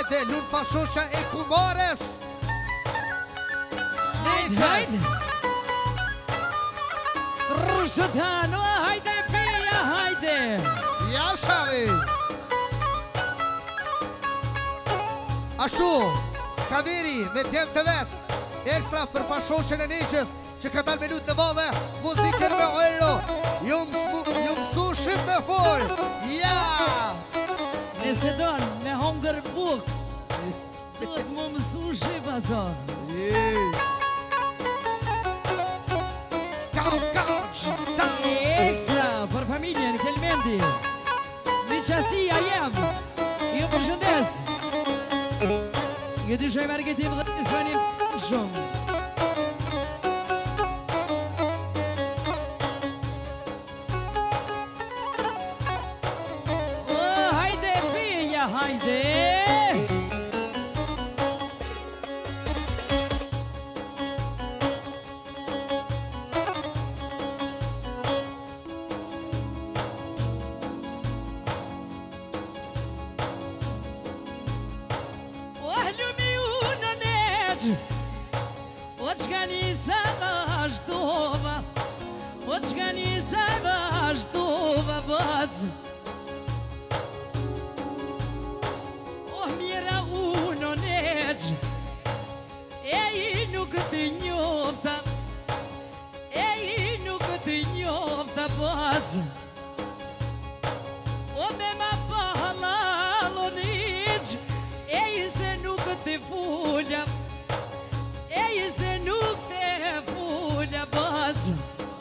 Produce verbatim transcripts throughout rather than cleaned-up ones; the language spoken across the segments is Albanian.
Hajde, lunë fashoqa e Kumares. Hajde Rëshëtano, hajde Pia, hajde. Ja shavi. Ashtu, Kaviri me djemë të vetë. Ekstra për fashoqen e Neqës që ka dalë me lutë në vadhe. Muzikën me ojro. Ju mësu shqip me fol. Ja. Nëse donë me hongër buk, duhet më mësu shqip ato. Ekstra për familjen Kelmendi. Një qasia jem. Ju përshëndes. Këtë shoj marketim dhe të ispanim shumë. O, hajde Pia, hajde. O qka njësa vazhdova, o qka njësa vazhdova bëzë. O mjera unë o neqë, e i nuk të njofta, e i nuk të njofta bëzë. O me ma pahalalo neqë, e i se nuk të fulja, e i se nuk të fulja bazë.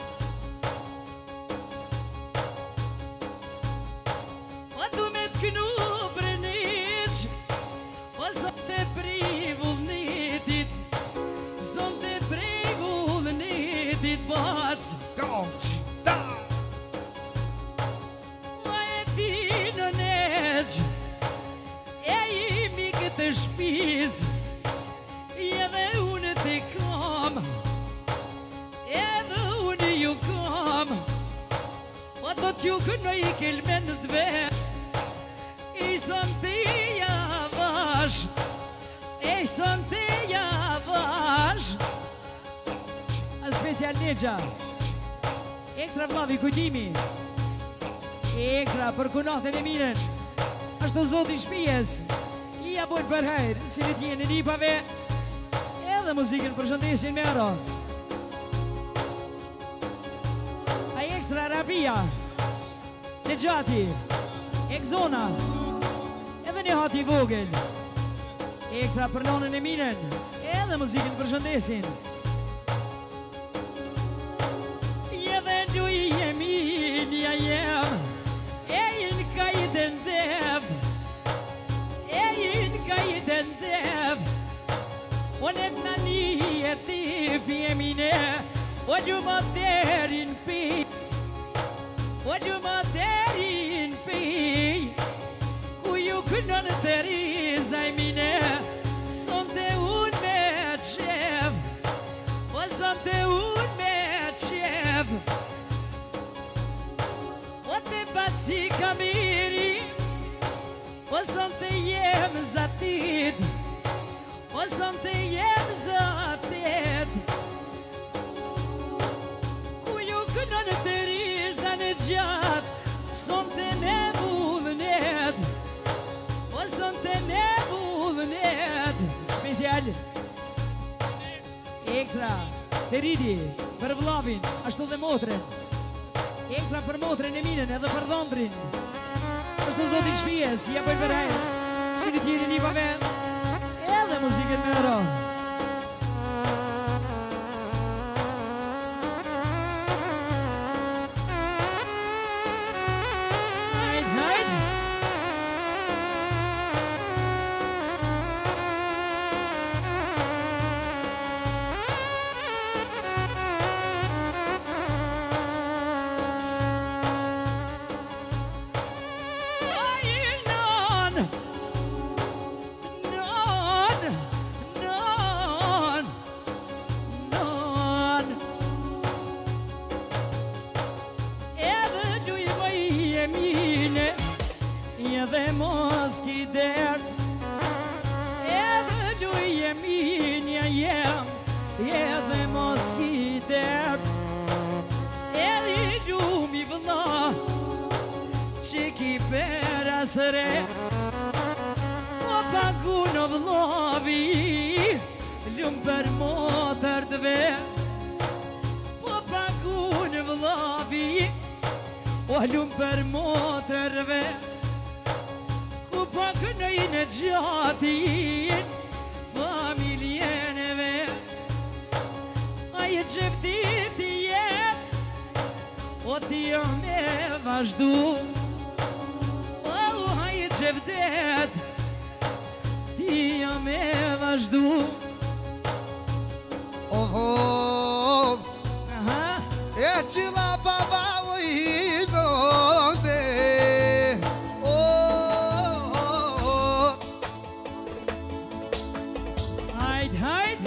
O du me t'knu për niqë, o zon të privull nitit, zon të privull nitit bazë. Gauç, da. O e ti në neqë, e i mi këtë shpizë, edhe unë të kam, edhe unë ju kam. O do t'ju kënoj Kelmend dvesh, i son të javash, i son të javash. A special Neqa, ekstra vlavi kujtimi, ekstra për kunatën e minen, ashtu zoti shpijes, i ja bojnë për hajrë, si në tjenë në nipave, edhe muzikën përshëndesin me aro. A ekstra Rabia, në gjati, Ekzona, edhe një hati vogël. Ekstra për nonën e minen, edhe muzikën përshëndesin. Edhe një i Emilia jem, e i në ka i dëndev, e i në ka i dëndev. O në të një e ti fjemine, o një më derin pi, o një më derin pi, ku ju kënën të rizaj mine, son të unë me qev, o son të unë me qev. O të baci kamiri, o son të jem zatit, o son të jem zatit, ku ju kënën të riza në gjatë, son të ne vullnet, o son të ne vullnet. Special ekstra të ridi për vlavin, ashtu dhe motren, ekstra për motren e minen edhe për dhondrin, ashtu zotin shpijes, ja bëjnë për hajrë, si në tjeri një pave, edhe muzikën me ro. Hajt, hajt. Dhe mos ki dert, sëre O pagun o vlovi Lumë për motër dve O pagun o vlovi O lumë për motër dve Ku pakënëj në gjatin Familjeneve Aje qëptit jet O ti jo me vazhdu O aje qëptit Ti jo me vazhdu Oh, oh, e qila baba u i dode Oh, oh, oh Hajt, hajt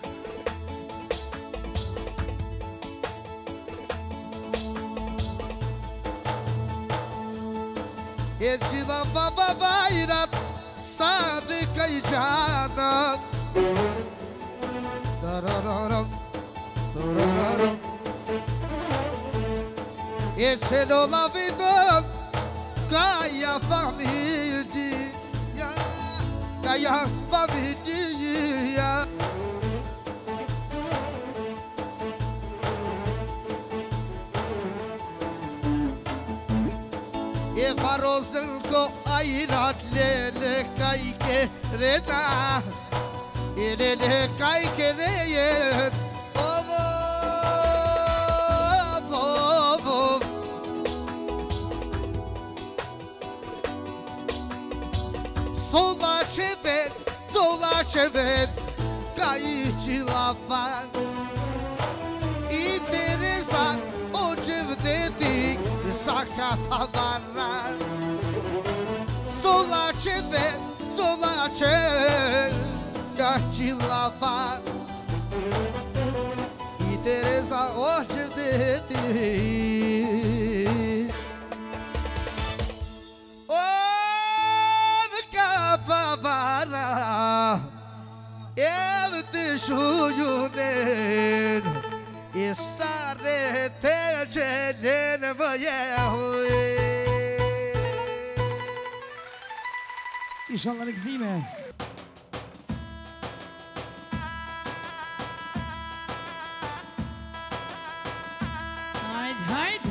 E qila baba bajrat Sa dhe kaj gjana Tarararam, tarararam E qelo la vidon Kaja familja Kaja familja E farozën ko ajrat lele kajke rena E lele kajke rejet Ovo, ovo, ovo Sola që vet, sola që vet Ka i qilavan I Terezat o që vdetik Sa ka ta varran Sola që vet, sola që Ka qilavan I Tereza o që vdetik O më ka pavara E më të shujunen E sare të gjelen më jehuj Inshallah në gëzime Hajt, hajt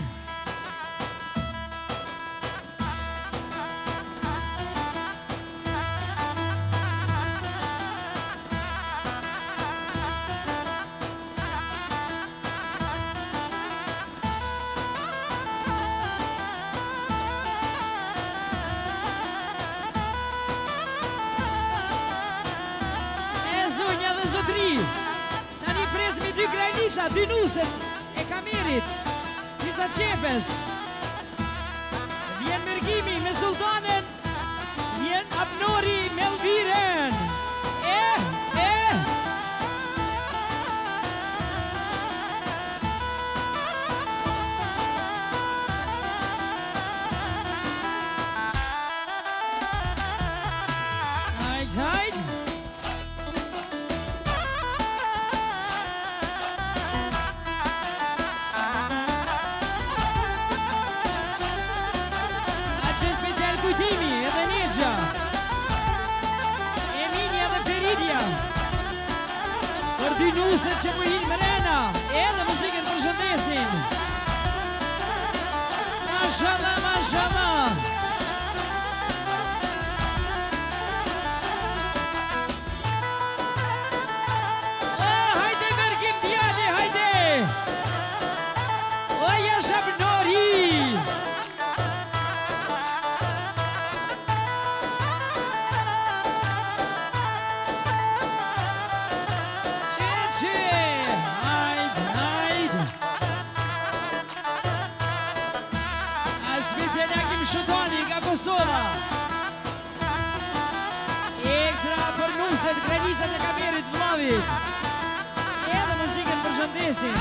Tani presmi dy granica, dy nuset e kamerit Disa qepes Vjen mërgimi me sultanen Vjen apnori me Elviren Eh, eh Hajt, hajt Edhe Nigja Eminia dhe Feridia Për dy nuset që më hinë mrena Edhe muzikën për shëndesin Mashallah, mashallah O, hajde mërgim djali, hajde O, jasha bënori Kosova Ekstra për nuset, granicët e kamerit vlavit Edhe muzikën për shëndesin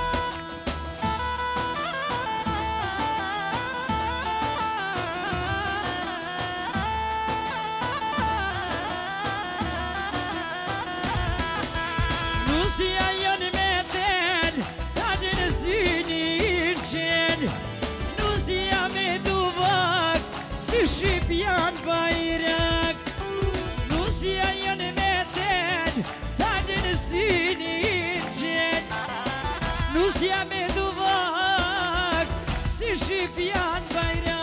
Nusia janë me ten Tani në synin qen Nusia me duvak Si shi Shqipjan bajrak Nus janë me ten Tani në synin qen Nus jam me duvak Si Shqipjan bajrak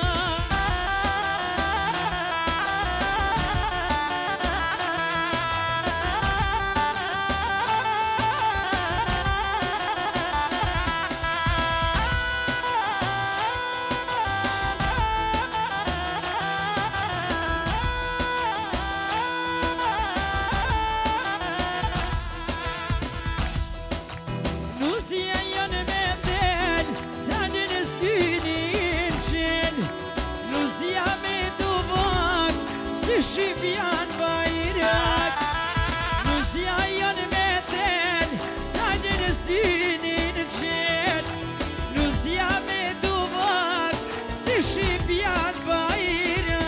Shqipjan bajrak Nusja janë me ten Tani në synin qen Nusja me duvak Si Shqipjan bajrak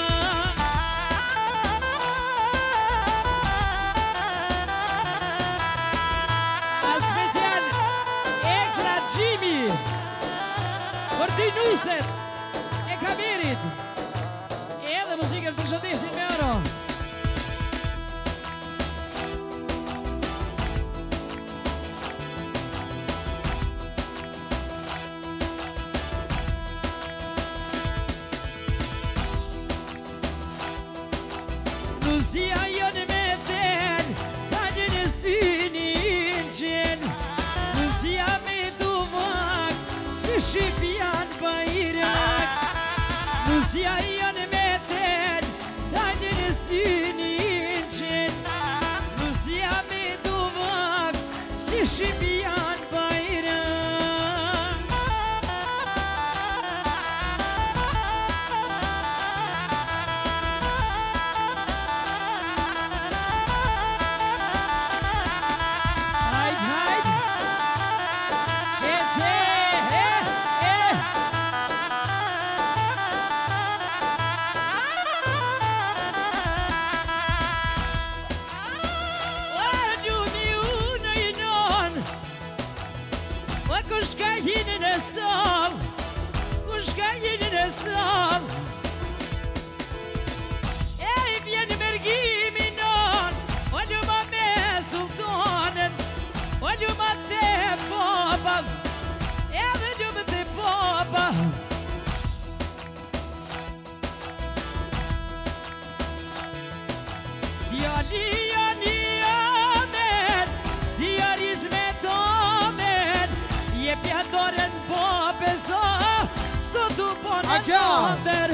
A special Ekstra Gjimi Për ti nuset E Kamerit Edhe muzikën për shëndesin me oro Nusja janë me ten Tani në synin qen Nusja me duvak Si Shqipjan bajrak Nusja janë me Tani në synin qen Nusja me duvak Si Shqipjan bajrak Hajt, hajt Qe, qe, e, e Kush ka hinë në sal Kush ka hinë në sal E i vjen mërgimi non O ljuma me sultanen O ljuma te papa Edhe ljumë te papa Djali janë jamen Si aris me domen Je pjatoren po beso So du po në nënder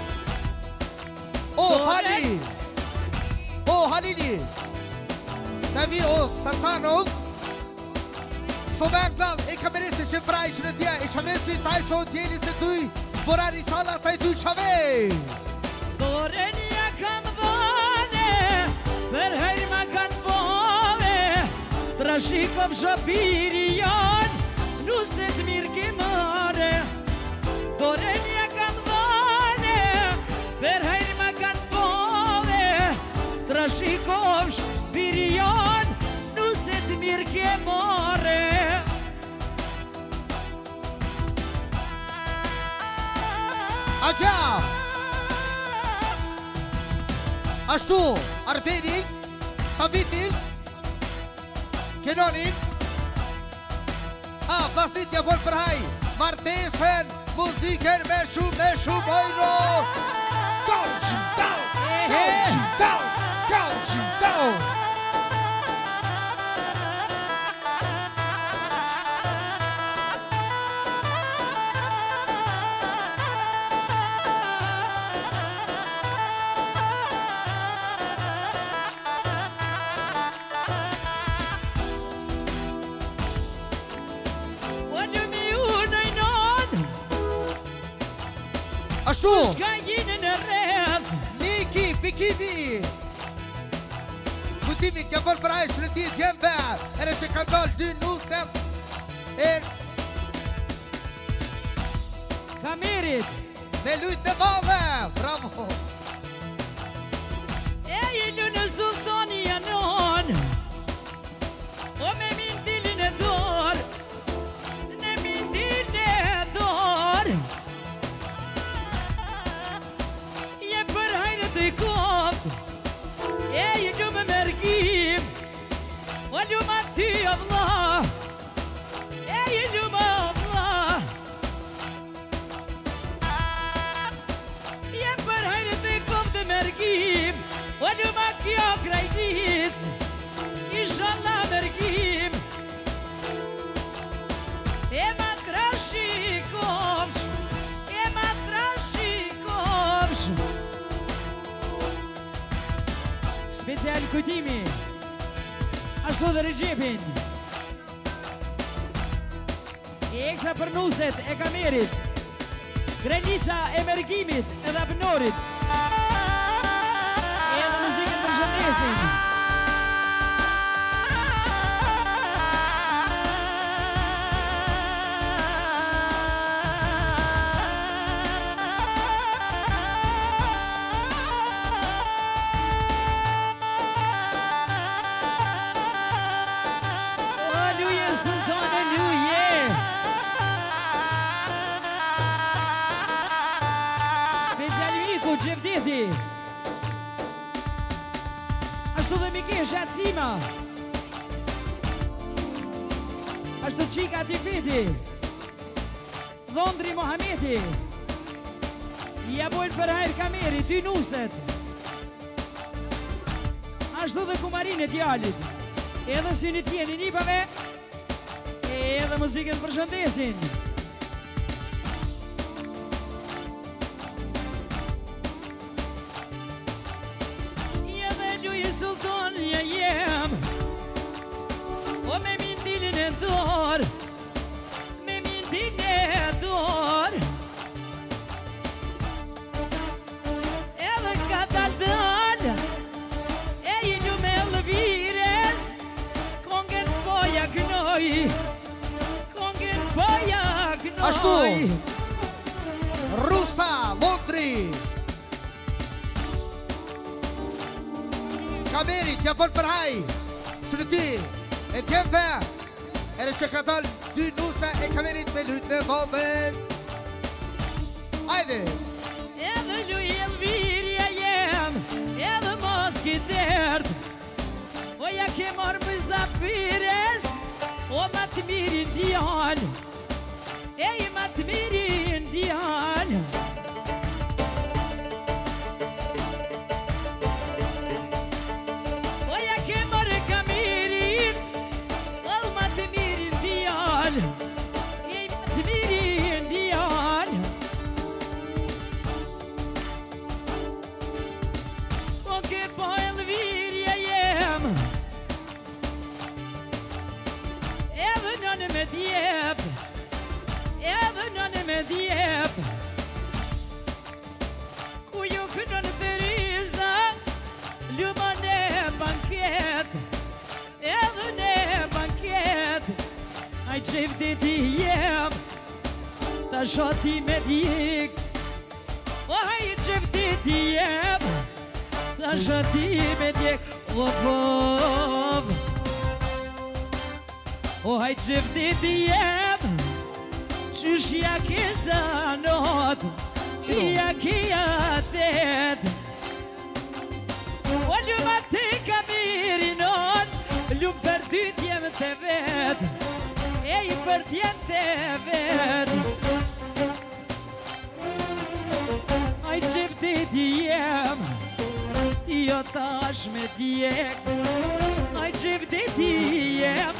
O Hali O Halili Të vi o të sano So me anglal E kamerisi që vraj që në tja E shamresi taj so djeli se duj Borari sala taj duj qave Doren ja kam dhane Për hejr ma kan bove Trashikov shapiri janë Nuset mirë ke mare Doren ja kam dhane Për hajr ma kanë bove Trashikov shpiri janë Nuset mirë ke mare Agja Ashtu Arveni Saviti Kenoni A, vlasnitja vol për haj Martesen Muziken me shumë, me shumë ojro Gauch, down Gauch, down Gauch, down Ashtu Shka jinë në rreth Niki, Fikimi Kutimi t'ja vol për haj së në ti t'jem ver Ere që ka dollë dy nuset E Kamerit me lujt në madhe Bravo E i lu në sultani janon O me mindilin e dor Ne mindilin e dor luma ty o vlla, e i luma o vlla. Jem për hajrët e kom të mërgim, o luma kjo krajnic, inshallah mërgim. E ma trashi komsh, e ma trashi komsh. Special kujtimi, ashtu dhe Regjepin. E eksa për nuset e kamerit, grenica e mërgimit edhe apënorit. E edhe muzikën për shëndesin. Ashtu dhe Mikesh Acima, ashtu Qika Tipiti, Dhondri Mohameti, ja bojnë për hajrë kameri, dy nuset, ashtu dhe Kumarin e djalit, edhe si një tjeni nipave, edhe muzikën për shëndesin. Sultania jem, o me mindilin e dor, me mindin e dor. Edhe ka dal dal, e i një me lëvires, kongen poja gnoj, kongen poja gnoj. Ashtu, Rusta, Londri. Kamerit, ja për përhaj, që në ti, e t'jem dhe, ere që ka dal dy nusa e kamerit me lujt në vove. Ajde! Edhe luj e lvirja jem, edhe mos ki derd, o ja ke marrë më zapires, o ma të mirin djall, e i ma të mirin djall. Me djep, edhe nënë me djep, ku ju kënën Theriza, lumën e banket, edhe në banket, aj qefti ti jem, ta shoti me djek, o aj qefti ti jem, ta shoti me djek, o vov. O haj qefti ti jem, qysh ja ke zanot, ja ke jatet. O ljumë atë ka mirinot, ljumë për ty t'jem të vet, e i për t'jem të vet. Aj qefti ti jem, jo tash me djek, aj qefti ti jem,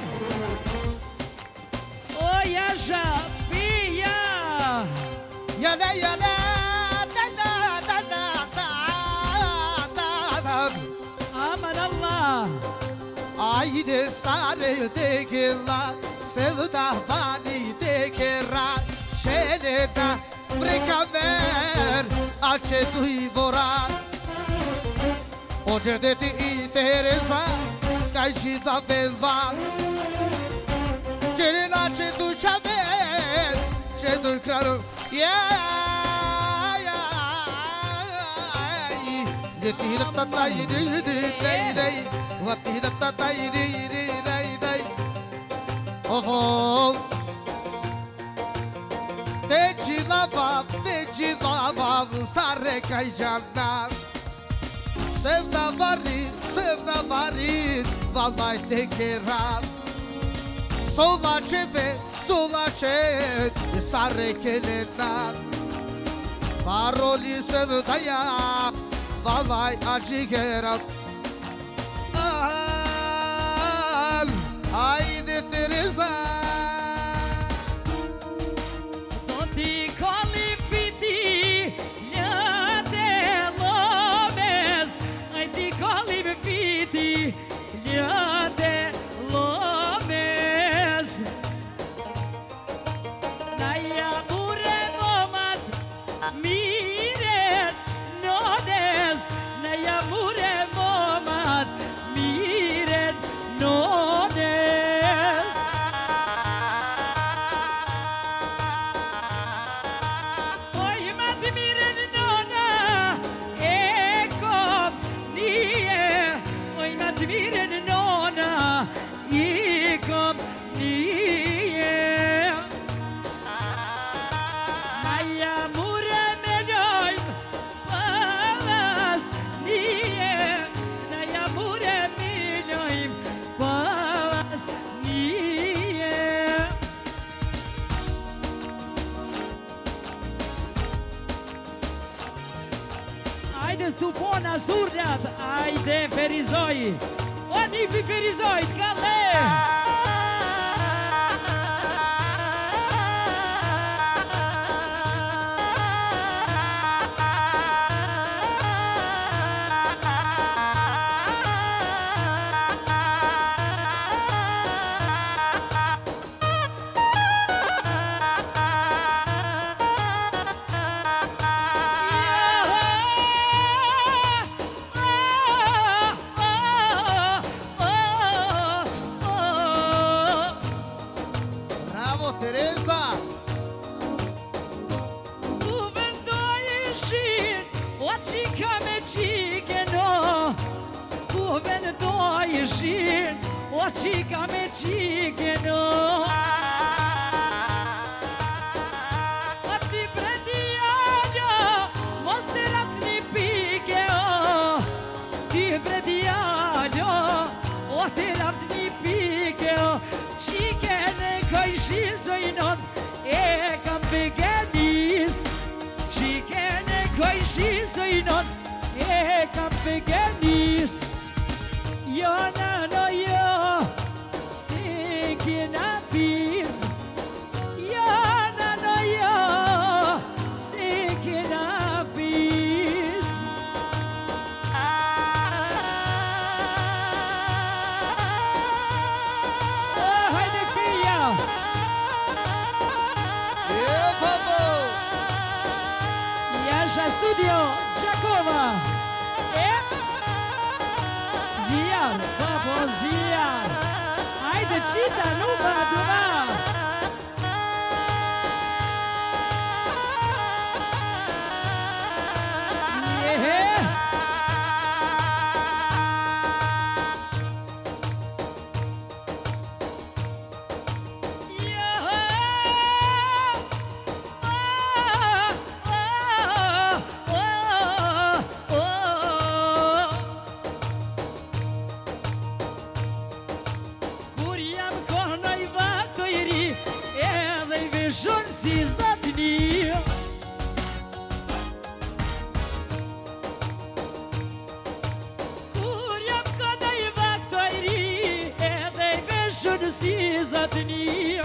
ja Shafia. Ja la ja la la la la la la la. Aman Allah. Haydi sarı tekila, sevda vani tekira, şeleda brekamer, alçe duivora. O cerdeti interesa, kayci da velva. Cerina ce du çavel, ce du kralu, ya ya. Deti da ta iri iri iri, vati da ta ta iri iri iri. Oh oh. Te cilava, te cilava, sare kay candan. Sevda varit, sevda varit, Vallahi te kera Sola çeve Sola çe Sarı kelena Paroli sevdaya Vallahi acı kera Al Haydi Teresa Toti kalifiti Ljade lomes Ajdi kalifiti Ljade lomes Naja mure momat Mire nodes Naja mure momat Mire nodes Oj mat mire nona Ekom nije Oj mat mire nona Ekom nije Naja mure me njojm Palas nije Naja mure me njojm Palas nije Ajde tu pona surljat, ajde Ferizoj, oni bi Ferizoj, kale! Bravo Teresa Očika me čigeno A ti predijanja Mosteratni pikeo Ti predijanja Oteratni pikeo Čigene koji šizojnon E kam begenis Čigene koji šizojnon E kam begenis Jona no jo Sikina pis Jona no jo Sikina pis Oh, hajde pija E papa Jaša studio Čakova E Zijar, babo Zijar Ajde čita nuba dva Jehe Kur jam konoj vatoj ri Edhe i veshon si zatni Kur jam konoj vatoj ri Edhe i veshon si zatni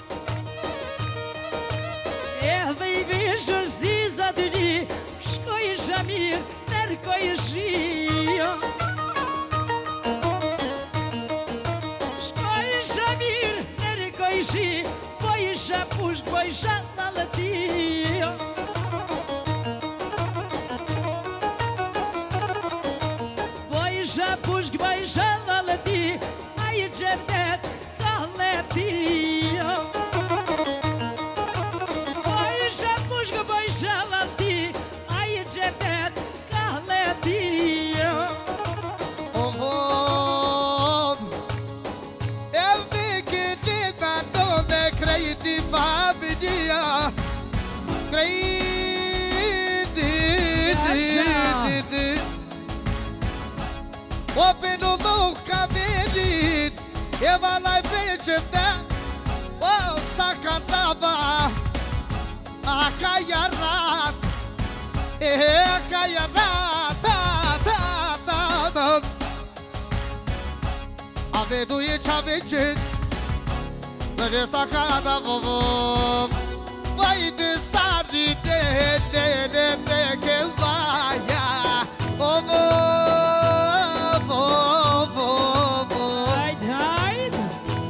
Edhe i veshon si zatni Shkoj shamir, nërkoj shio Shkoj shamir, nërkoj shi Bojsha pushk, bojsha nalëtio Bojsha pushk, bojsha nalëti A i gjendet kaletio Bojsha pushk, bojsha nalëti A i gjendet kaletio Ovod Evdeki dina done krejti fabidia Krejti Jasha. O E valaj precem de O sa cantava A ca iarat E ca iarat Da, da, da, da Avedu e ce avece De sa cantava Vai de sari de de de de que vaya Oh, oh, oh, oh, oh Haide, haide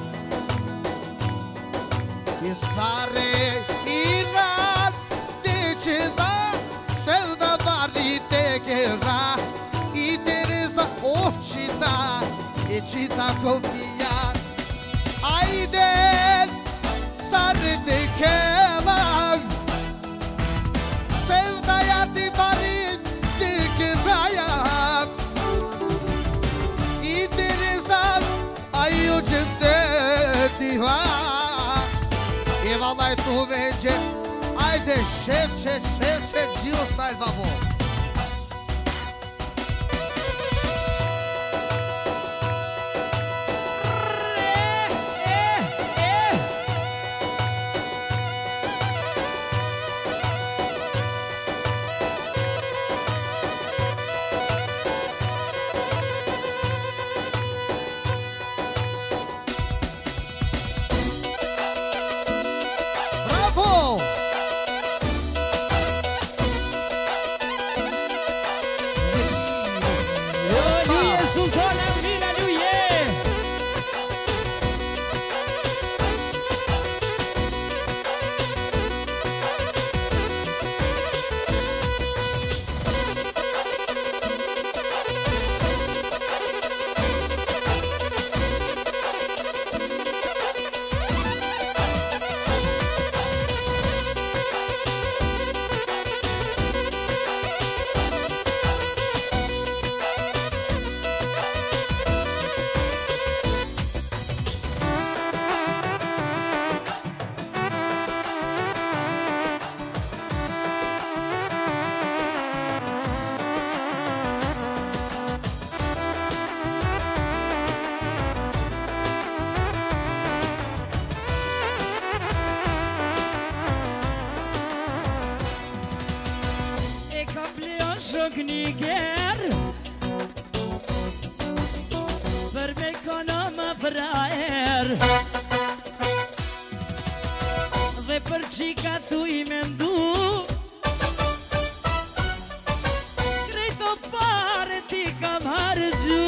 E stare iran de ceva Seu da vari de guerra Interesa ocita E cita confiar Haide Sare de kelam Seu da iati vari de guerra Interesat Ai o cevde diva E valai tu venge Haide șefce, șefce Gio style vamo Niger Per me kono më frajer Dhe për qika tu i mendu Krejto pare ti kam hargju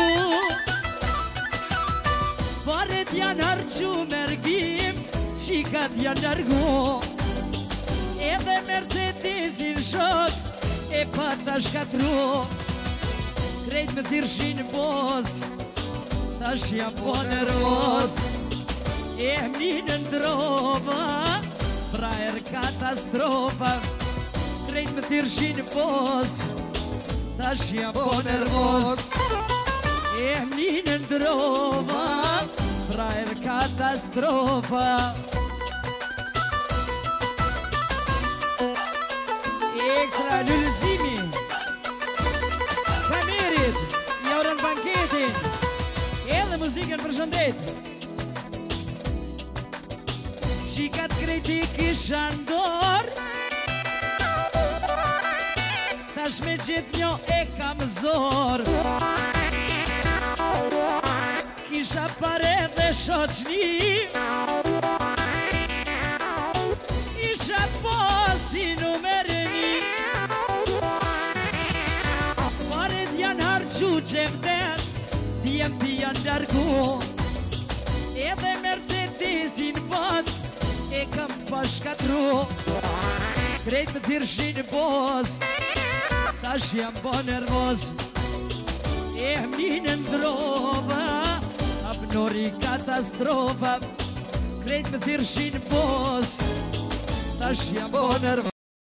Paret janë hargju mergim Qikat janë largu Edhe Mercedesin shok E pa ta shkatru Krejt me thirshin bos Tash jam po nervos E minë ndrova Frajer katastrofa Krejt me thirshin bos Tash jam po nervos E minë ndrova Frajer katastrofa Ekstra lullëzimi Kamerit Jaurën banketin Edhe muzikën për shëndet Qikat krejti kisha ndor Tash me gjithë njo e kam zor Kisha pare dhe shoqni Isha posi numeri Që vden, djem t'i janë largu Edhe Mercedesin boc, e kam pashkatru Krejt më thirshin bos, tash jam bo nervos E minë ndrova, apnori katastrofa Krejt më thirshin bos, tash jam bo nervos